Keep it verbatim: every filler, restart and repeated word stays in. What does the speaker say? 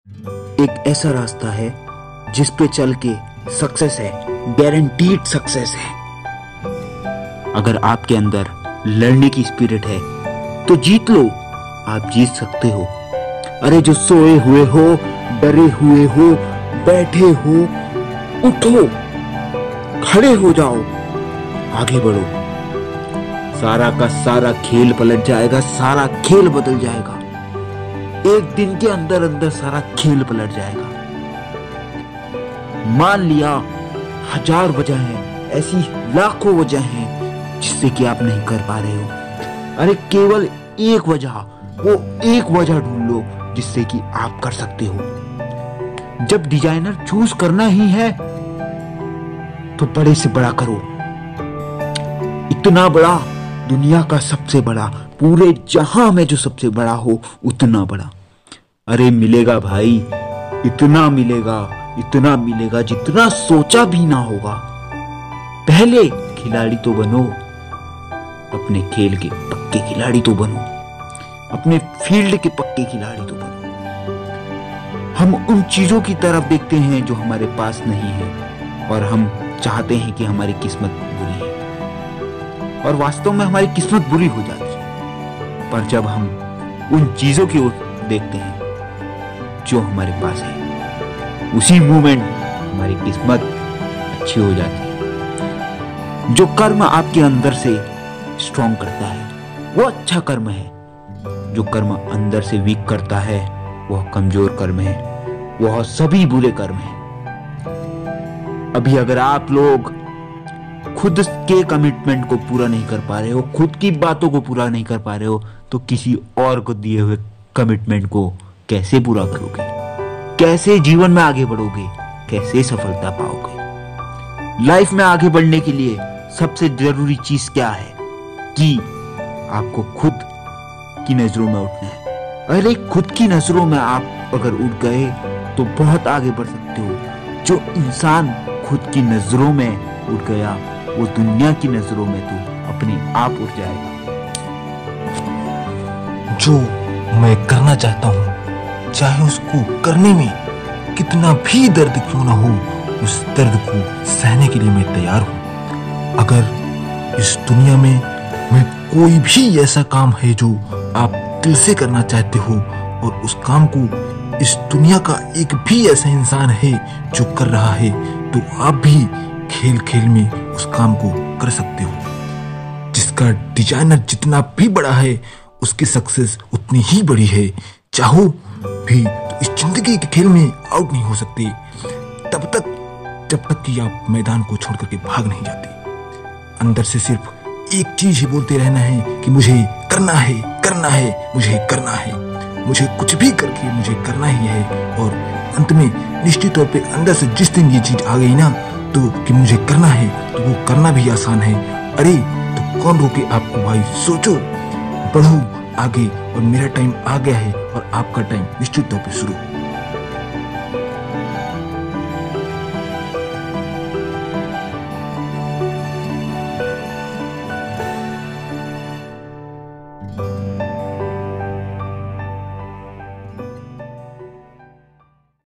एक ऐसा रास्ता है जिस पे चल के सक्सेस है, गारंटीड सक्सेस है। अगर आपके अंदर लड़ने की स्पिरिट है तो जीत लो, आप जीत सकते हो। अरे जो सोए हुए हो, डरे हुए हो, बैठे हो, उठो, खड़े हो जाओ, आगे बढ़ो। सारा का सारा खेल पलट जाएगा, सारा खेल बदल जाएगा। एक दिन के अंदर अंदर सारा खेल पलट जाएगा। मान लिया हजार वजह है, ऐसी लाखों वजह हैं जिससे कि आप नहीं कर पा रहे हो। अरे केवल एक वजह, वो एक वजह ढूंढ लो जिससे कि आप कर सकते हो। जब डिजाइनर चूज करना ही है तो बड़े से बड़ा करो, इतना बड़ा, दुनिया का सबसे बड़ा, पूरे जहां में जो सबसे बड़ा हो उतना बड़ा। अरे मिलेगा भाई, इतना मिलेगा, इतना मिलेगा जितना सोचा भी ना होगा। पहले खिलाड़ी तो बनो, अपने खेल के पक्के खिलाड़ी तो बनो, अपने फील्ड के पक्के खिलाड़ी तो बनो। हम उन चीजों की तरफ देखते हैं जो हमारे पास नहीं है और हम चाहते हैं कि हमारी किस्मत बुरी है, और वास्तव में हमारी किस्मत बुरी हो जाती है। पर जब हम उन चीजों की ओर देखते हैं जो हमारे पास है, उसी मोमेंट हमारी किस्मत अच्छी हो जाती है। जो कर्म आपके अंदर से स्ट्रॉन्ग करता है वो अच्छा कर्म है, जो कर्म अंदर से वीक करता है वह कमजोर कर्म है, वह सभी बुरे कर्म है। अभी अगर आप लोग खुद के कमिटमेंट को पूरा नहीं कर पा रहे हो, खुद की बातों को पूरा नहीं कर पा रहे हो, तो किसी और को दिए हुए कमिटमेंट को कैसे पूरा करोगे? कैसे जीवन में आगे बढ़ोगे? कैसे सफलता पाओगे? लाइफ में आगे बढ़ने के लिए सबसे जरूरी चीज क्या है कि आपको खुद की नजरों में उठना है। अरे खुद की नजरों में आप अगर उठ गए तो बहुत आगे बढ़ सकते हो। जो इंसान खुद की नजरों में उठ गया वो दुनिया की नजरों में तो अपने आप उठ जाएगा। जो मैं करना चाहता हूँ, चाहे उसको करने में कितना भी दर्द क्यों ना हो, उस दर्द को सहने के लिए मैं तैयार हूँ। अगर इस दुनिया में मैं कोई भी ऐसा काम है जो आप दिल से करना चाहते हो और उस काम को इस दुनिया का एक भी ऐसा इंसान है जो कर रहा है, तो आप भी खेल खेल में उस काम को कर सकते हो। जिसका डिजाइनर जितना भी बड़ा है उसकी सक्सेस उतनी ही बड़ी है। चाहो भी तो इस जिंदगी के खेल में आउट नहीं हो सकते तब तक जब तक कि आप मैदान को छोड़ करके भाग नहीं जाते। अंदर से सिर्फ एक चीज ही बोलते रहना है कि मुझे करना है, करना है, मुझे करना है, मुझे कुछ भी करके मुझे करना ही है। और अंत में निश्चित तौर पे अंदर से जिस दिन ये चीज आ गई ना तो कि मुझे करना है, तो वो करना भी आसान है। अरे तो कौन रोके आपको भाई? सोचो, बढ़ो आगे, और मेरा टाइम आ गया है और आपका टाइम निश्चित तौर पे शुरू।